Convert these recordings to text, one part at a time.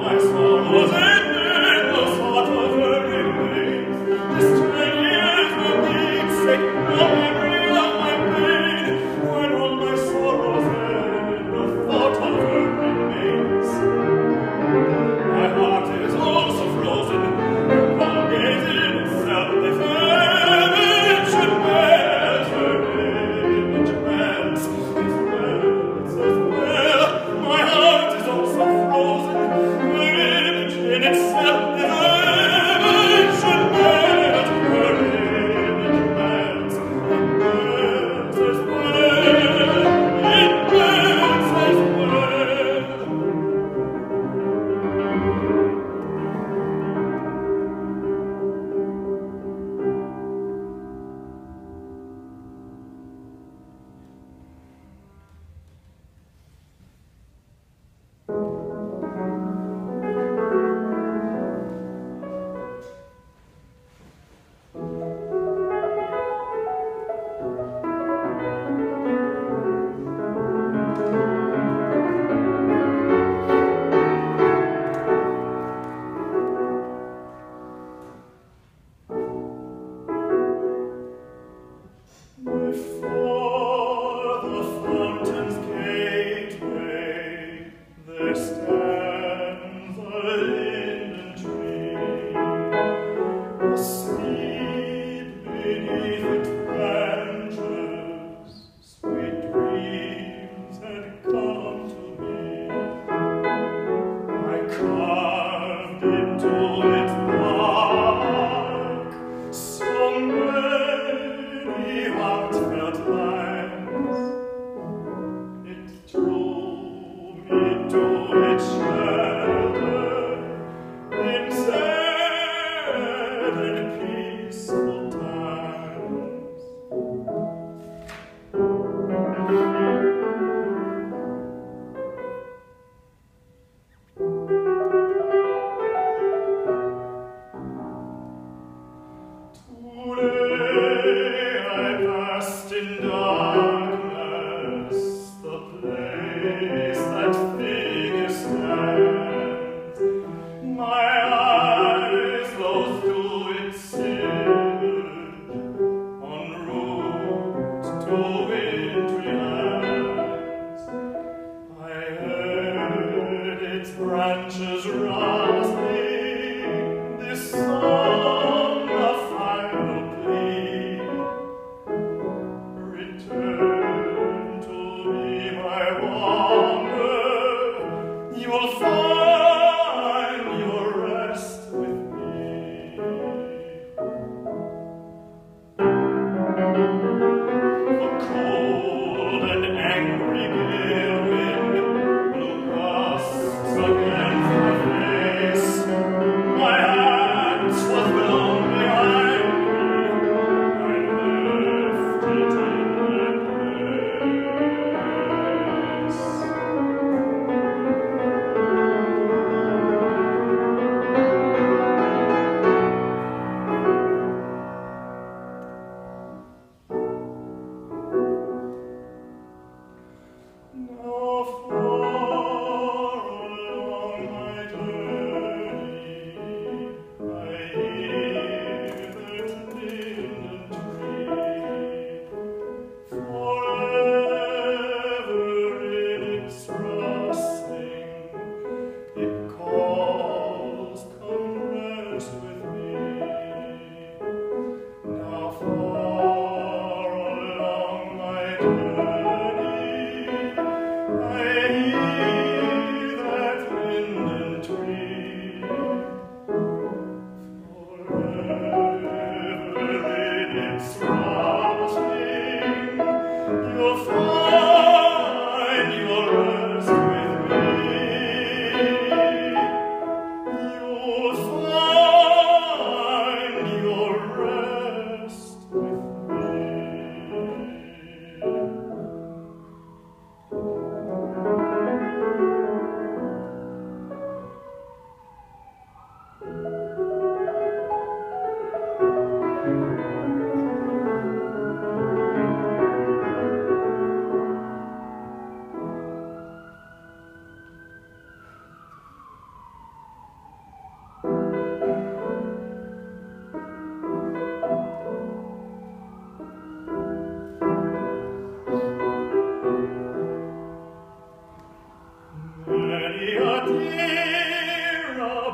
My hands was blown.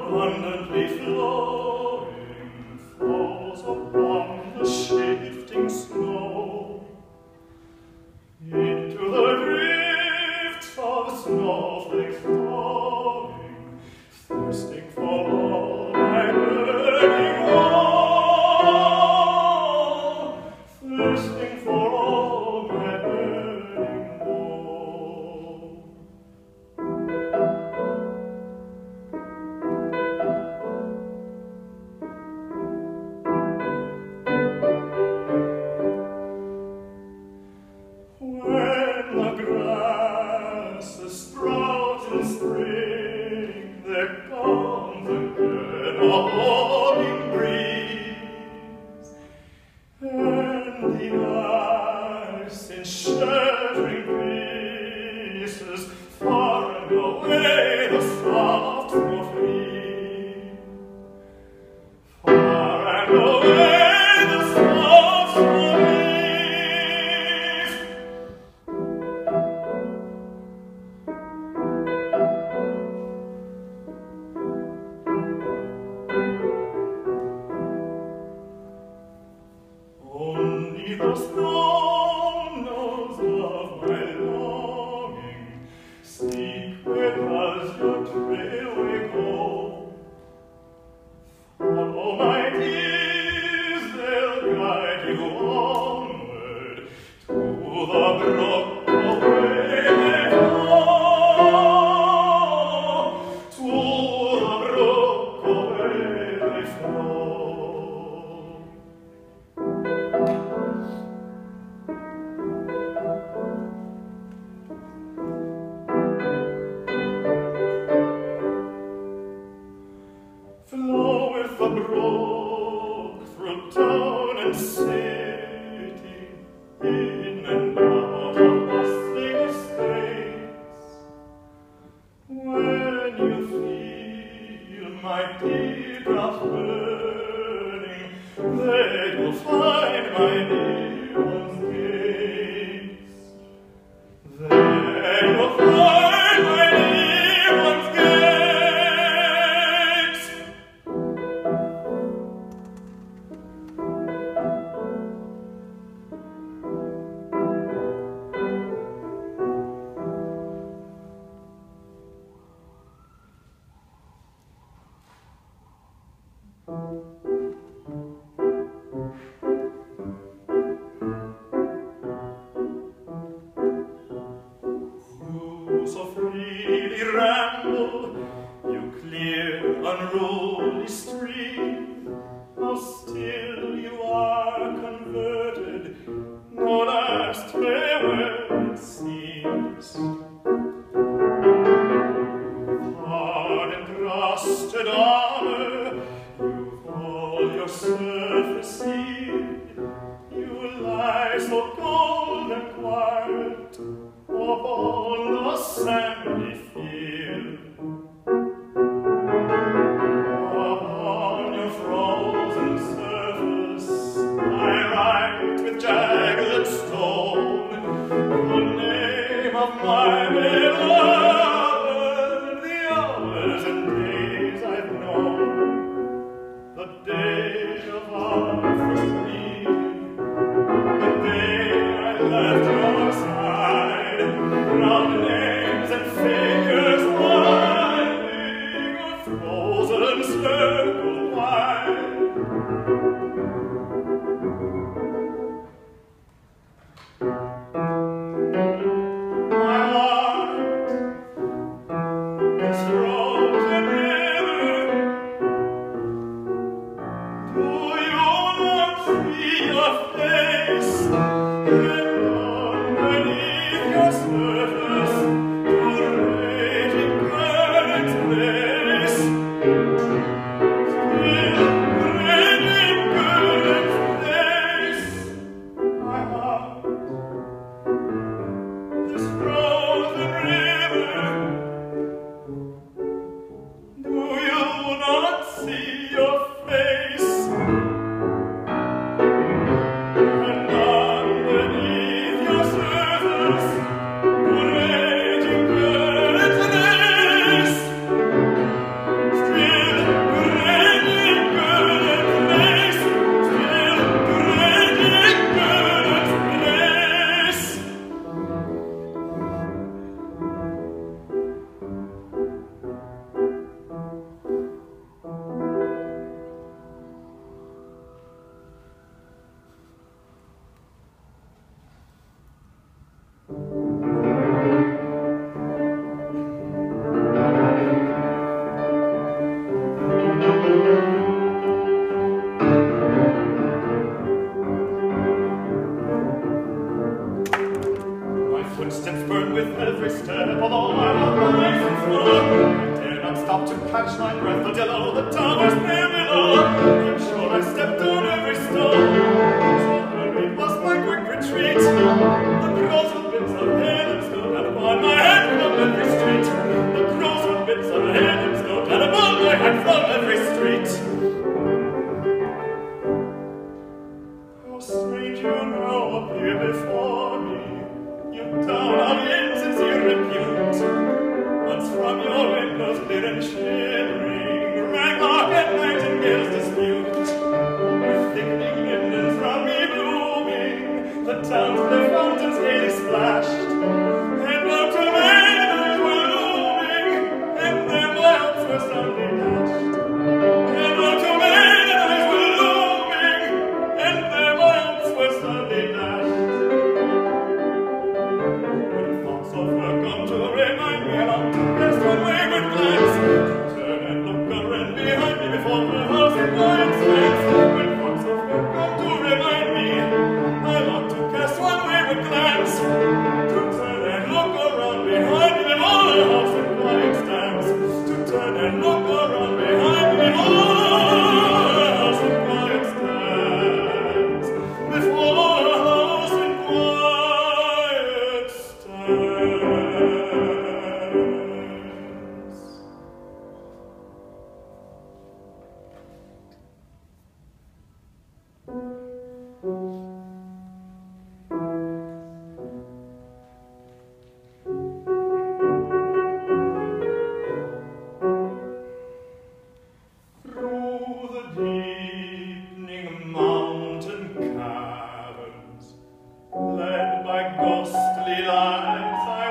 abundantly flowing, falls upon the shifting snow. Into the drifts of snowflakes falling, thirsting for all my burning woe, thirsting for all my burning woe. When the grasses sprout in spring, there comes again a warming breeze, and the ice in sheltering pieces far and away the soft snow flees, far and away the soft snow flees. Only the snow knows of my longing. Seek where does your trail may go. Follow my dears, they'll guide you onward to the brook away they flow, to the brook away they flow. Flow with the brook through town and city, in and out of bustling estates. When you feel my teardrops burning, there you'll find my dear one's gates. There you'll find my dear one's gates. You so freely ramble, you clear unruly stream, how still you are converted, no last farewell it seems. Hard and rusted armor, you've all your surface sealed, you lie so cold and quiet upon the sandy field. Upon your frozen surface I write with jagged stone the name of my beloved, the hours and days I've known, the day of our first meeting, the day I left your side, round names and figures winding a frozen circle wide. My heart is frozen river. Do you not see your face? Underneath your surface, to raging currents race. Still raging currents breath until all the towers there below. I'm sure I stepped on every stone. So hurried was my quick retreat. The crows with bits of hair and stone and upon my head from every street. The crows with bits of hair and stone and upon my head from every street. How strange you now appear before me, you town of insincere repute. Once from your windows clear and shimmering rang lark and nightingale's dispute. With thickening lindens round me blooming, the town's clear fountains gaily splashed, and mountain maidens were looming, and their lamps were soundly dashed. And mountain maidens were looming, and their lamps were soundly dashed. When thoughts of work come to remind me, I'll cast one wayward glance, turn and look around behind me before the house in quiet stands. When thoughts of work come to remind me, I want to cast one wayward glance, to turn and look around behind me before the house in quiet stands. To turn and look around behind me before the house in quiet stands. Before the house in quiet stands. Through the deepening mountain caverns, led by ghostly lights I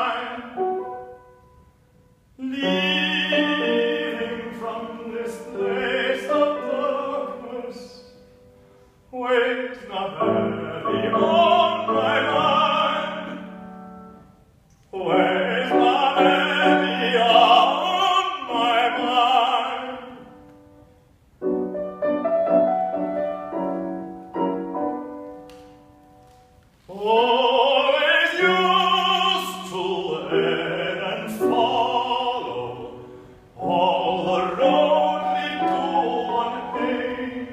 wind, leaving from this place of darkness, weighs not heavy on my mind, weighs not heavy on my mind. Always used to lead and follow, all the road lead to one aim,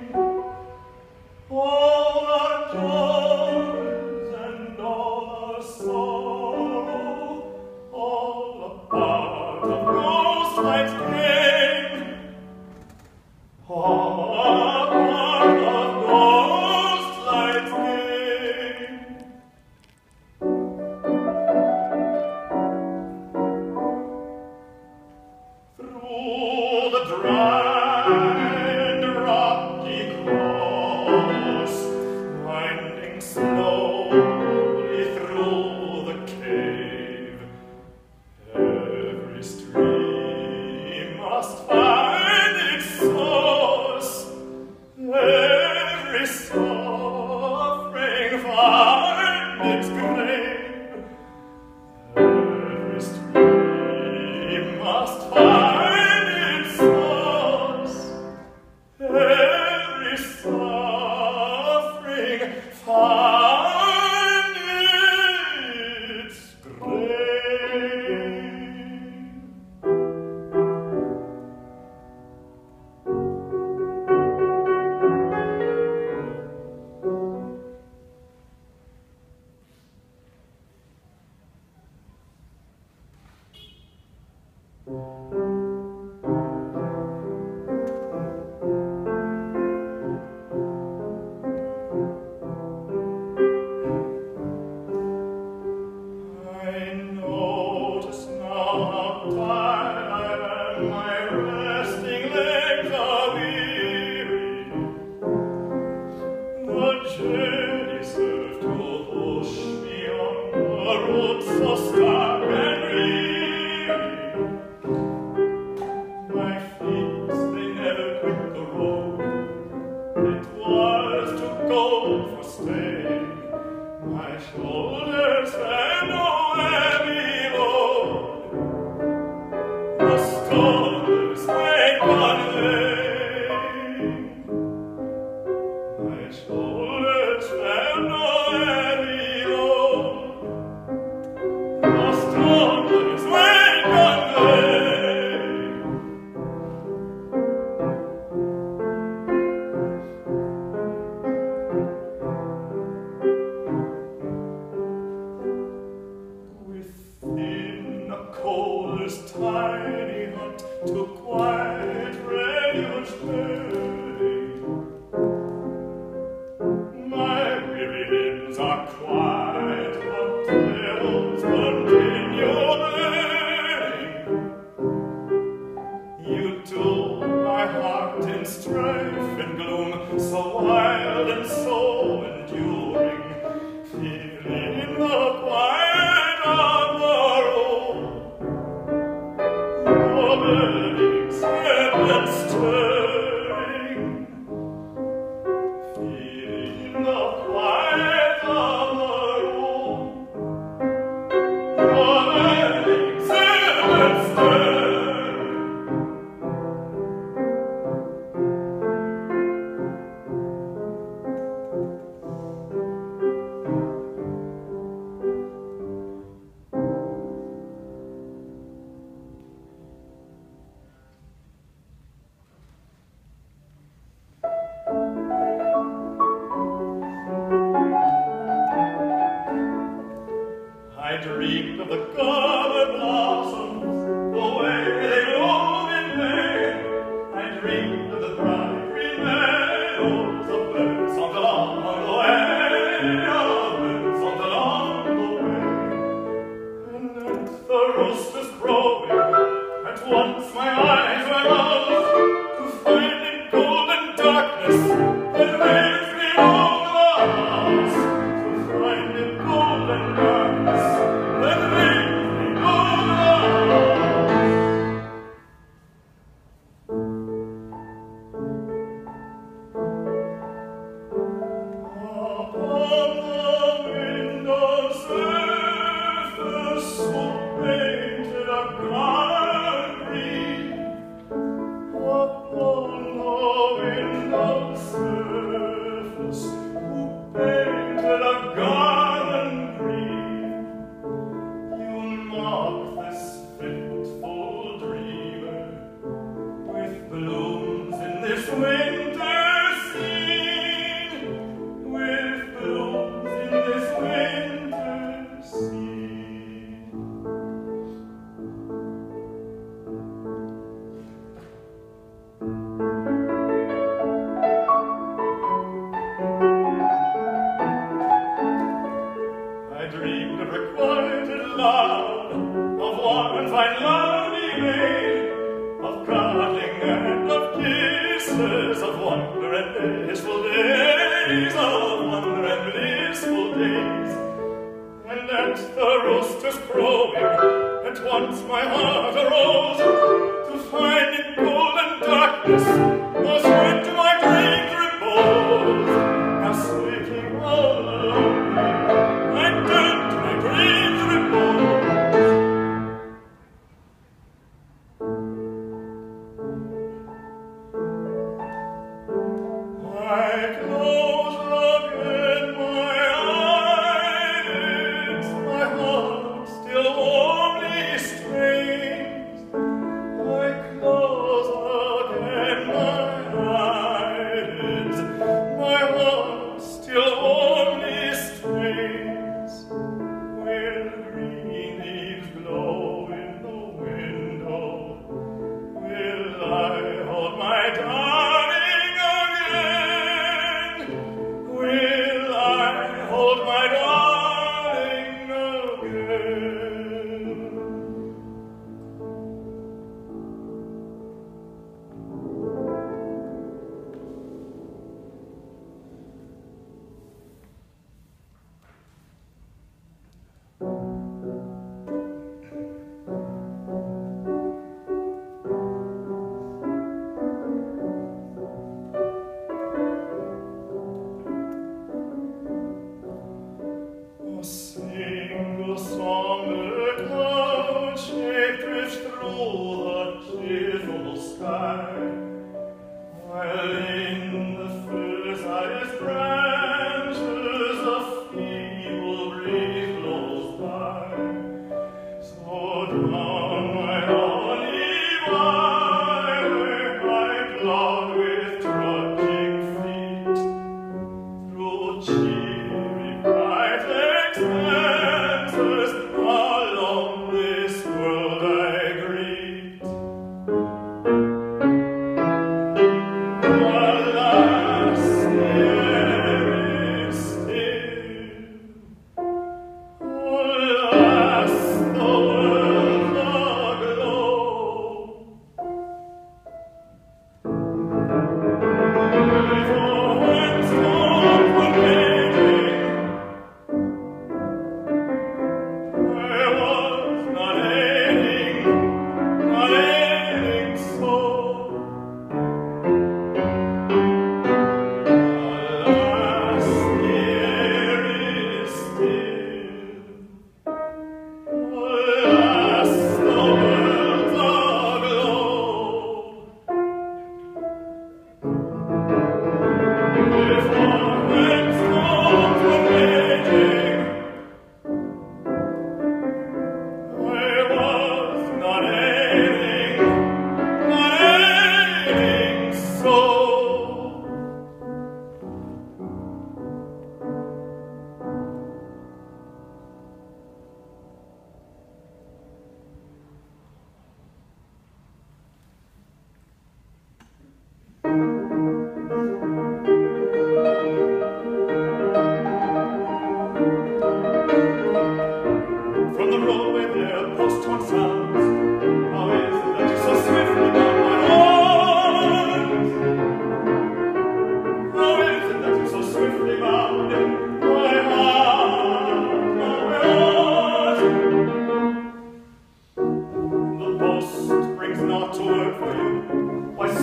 all the joys and all the sorrow, all a part of ghostlight's game, all a part of ghostlight's game. Through the dry and rocky course, winding slowly through the cave, every stream must find its source, every suffering find its grave, every stream must find its source. you do my heart in strife and gloom, so wild and so enduring, feeling the quiet of the room. Your burnings and stirring, feeling the quiet of the room. Your burnings and stirring. I dreamed of the garden blossoms, the way they bloom in May. I dreamed of the bright green meadows, of birds on the lawn the way, of birds on the lawn the way. And at the roosters crowing, at once my eyes were roused to find in golden darkness that veils me over the house, to find in golden darkness.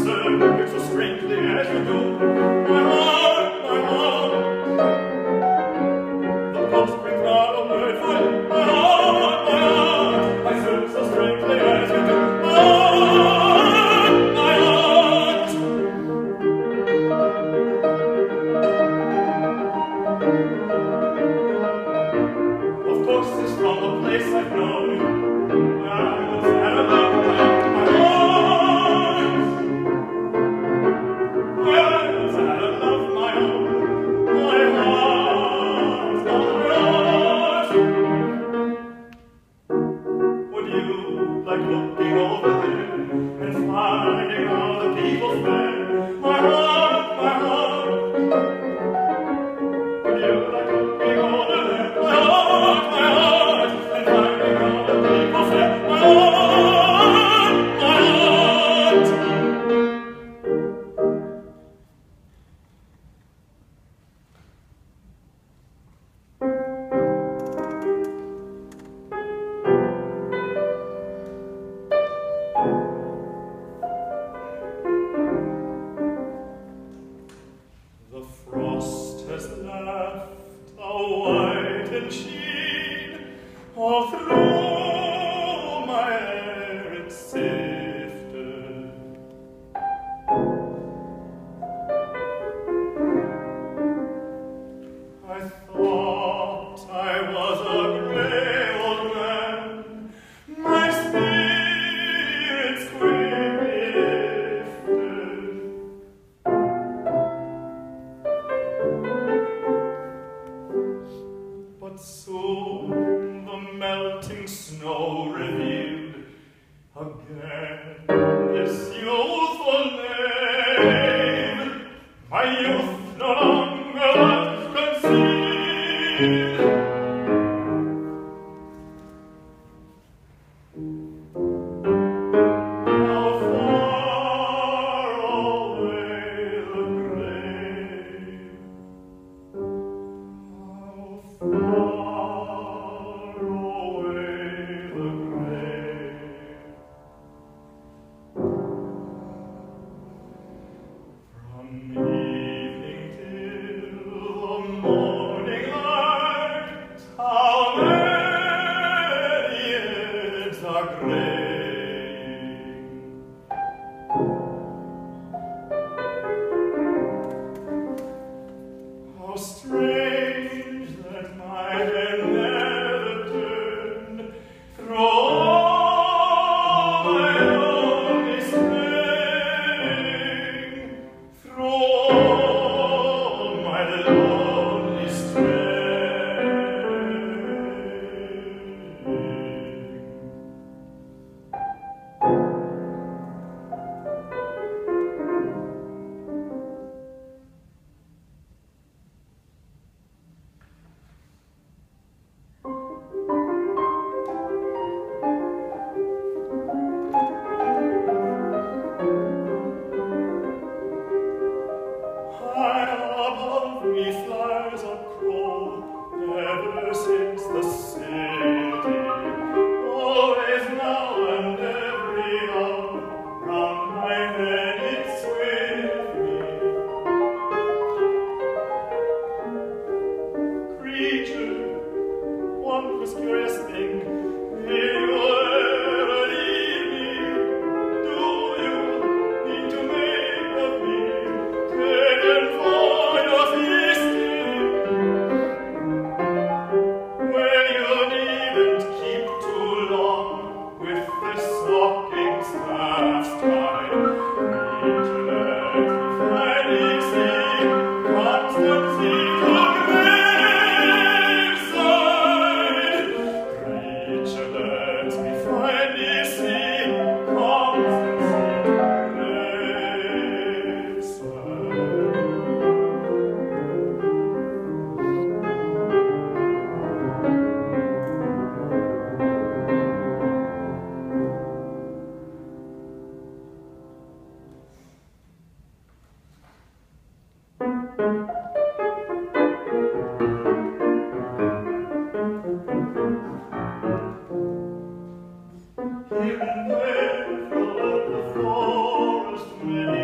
Here and there throughout the forest many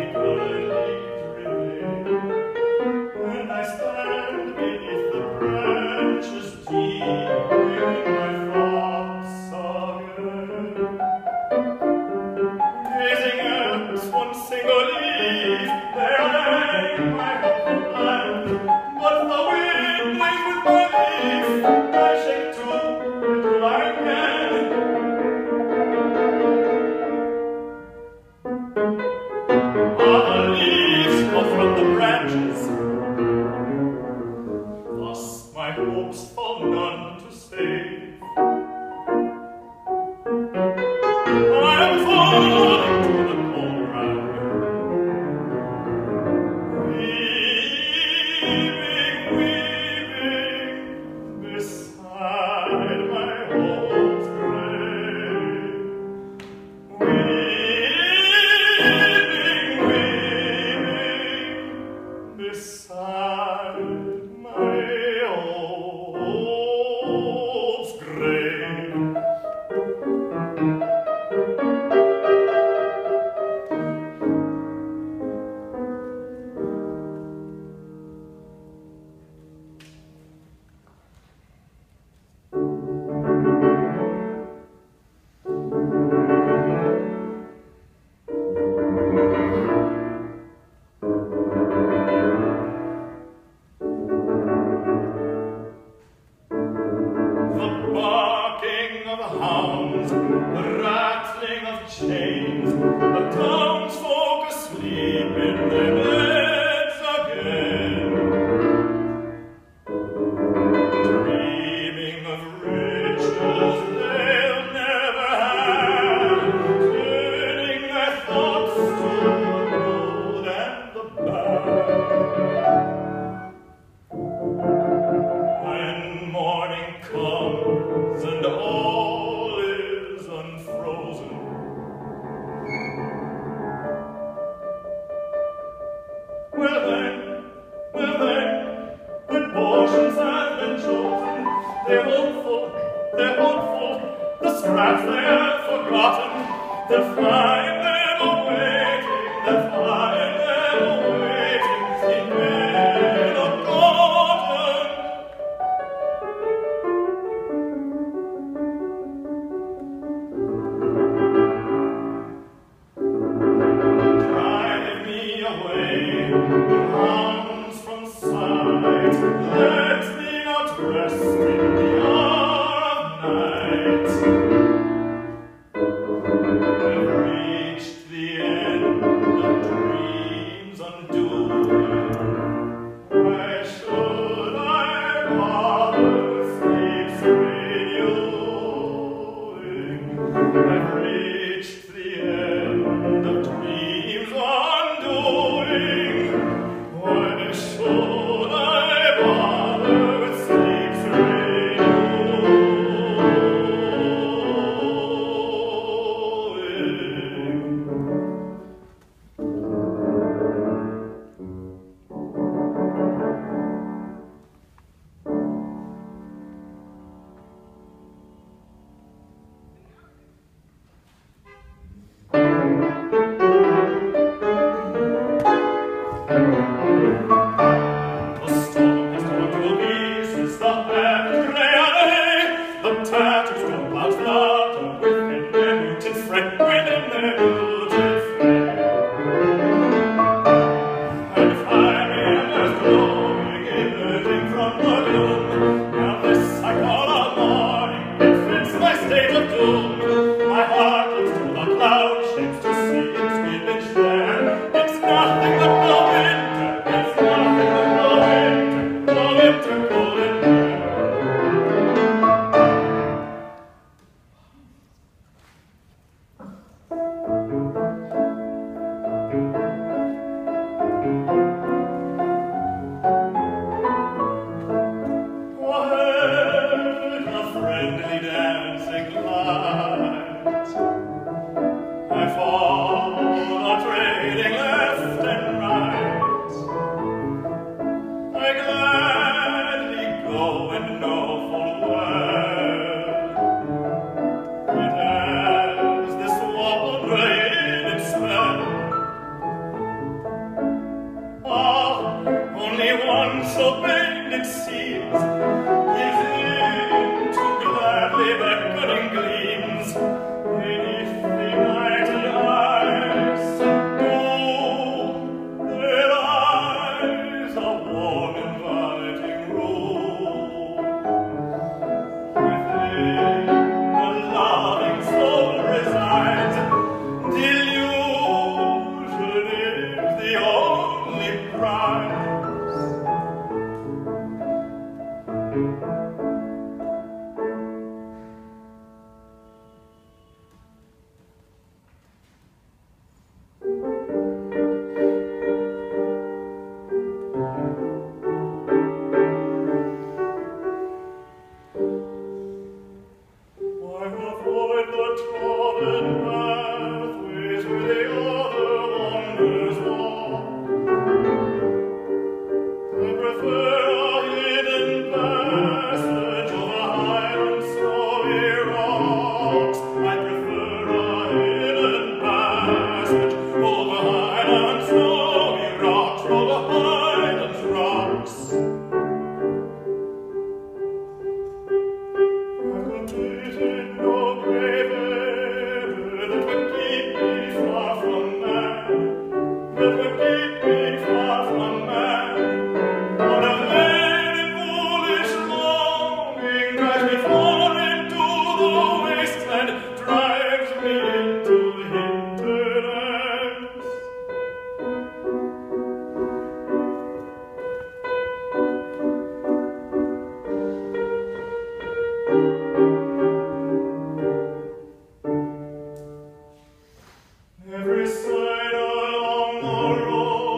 Every side along the road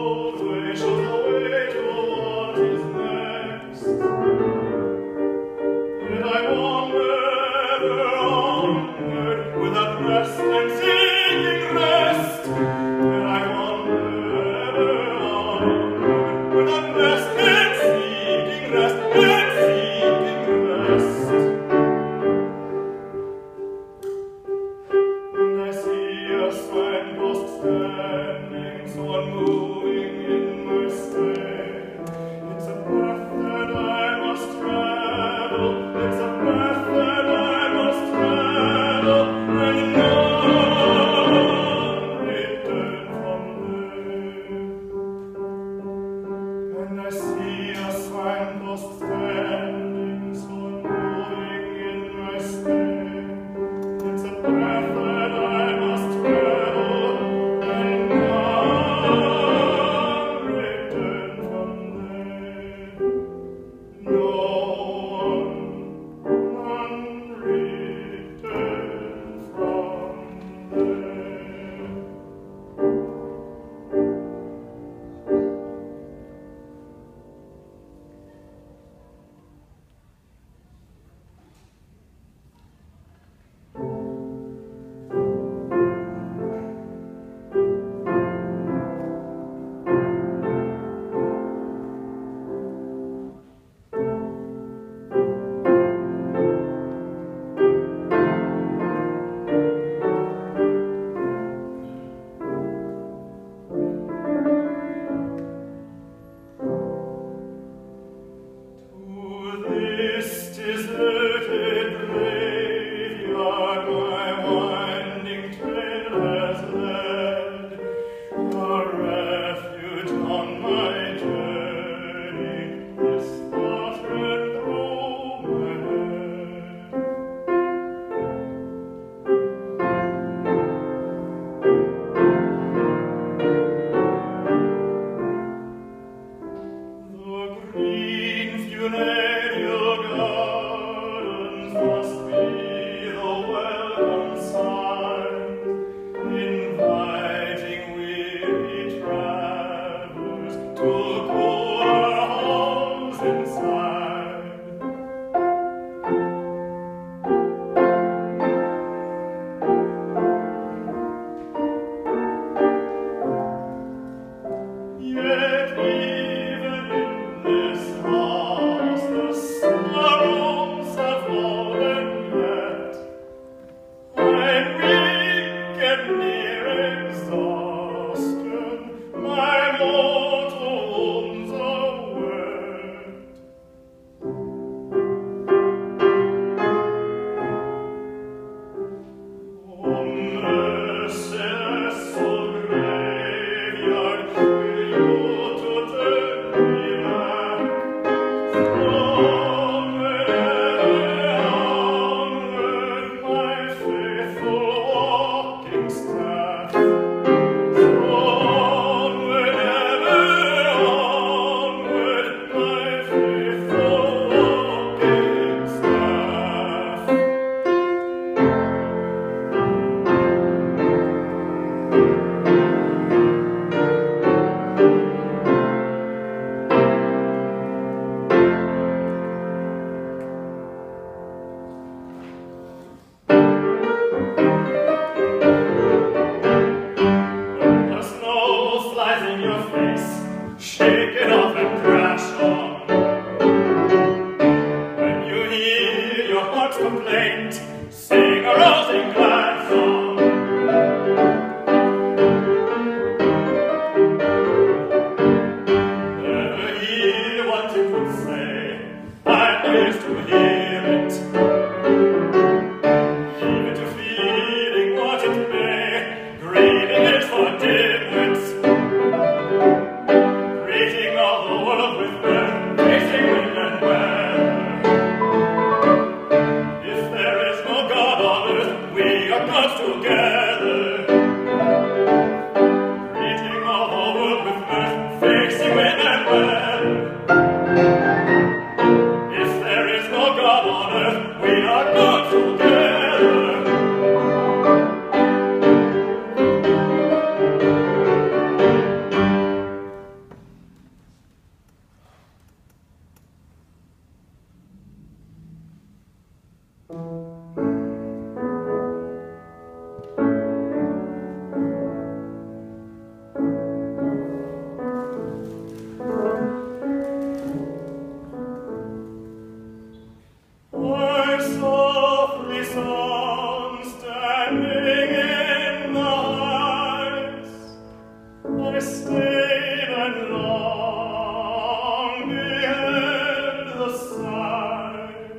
stayed and long beheld the sight.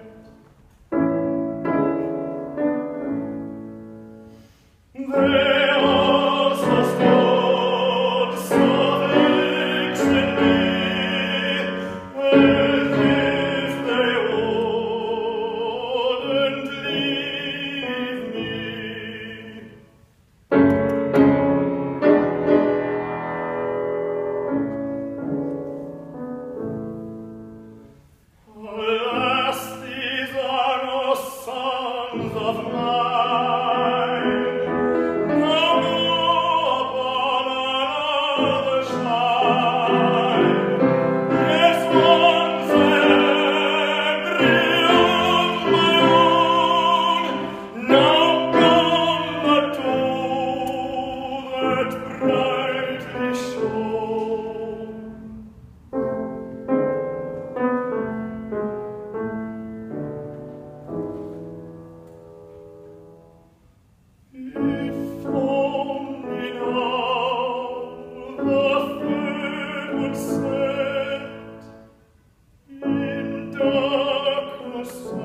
They also stood so fixed in me, as if they wouldn't leave me. Alas, these are no sons of mine. Now go upon another side. Yes, once every of my own. Now come the two that brightly shone. If only now the third would set, in darkness I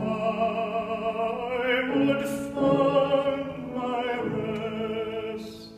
would find my rest.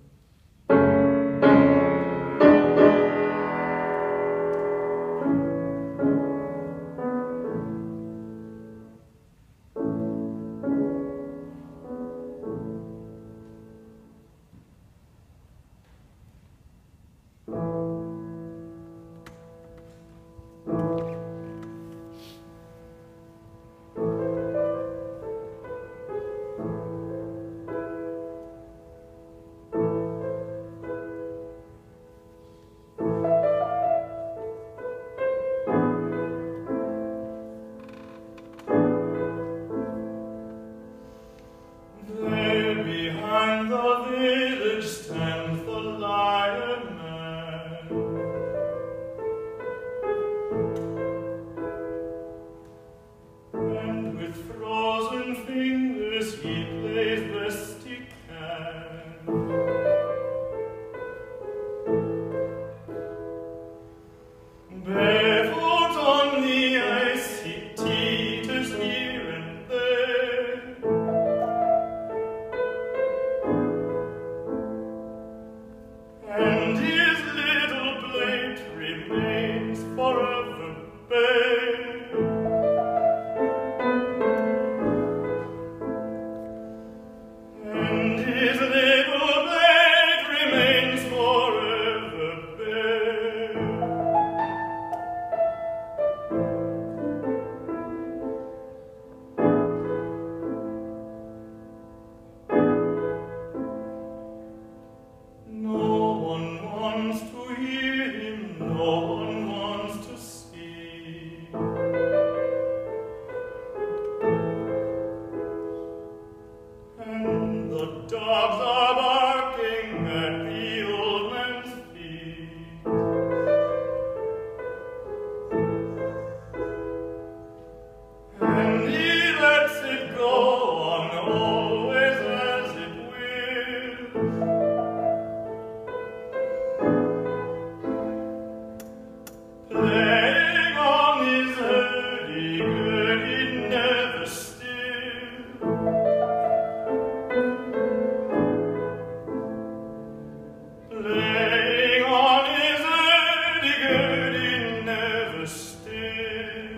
There behind the village stands the Lion Man, and with frozen fingers he plays best he can. Barefoot on the ice he teeters here and there. And his little plate remains forever bare. And his little plate remains forever bare. No one wants to hear him, no one wants to see. And the dogs are barking at the old man's feet. And he lets it go on always as it will. Playing on his hurdy-gurdy, never still. Playing on his hurdy-gurdy, never still.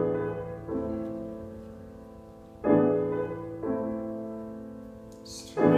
Strange